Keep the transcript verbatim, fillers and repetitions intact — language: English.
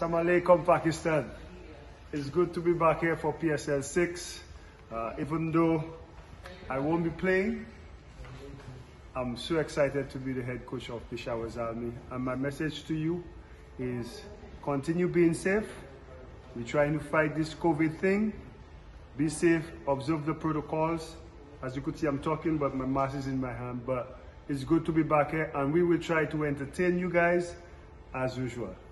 Assalamu alaikum, Pakistan. It's good to be back here for P S L six. Uh, even though I won't be playing, I'm so excited to be the head coach of Peshawar's Army. And my message to you is continue being safe. We're trying to fight this COVID thing. Be safe, observe the protocols. As you could see, I'm talking, but my mask is in my hand. But it's good to be back here, and we will try to entertain you guys as usual.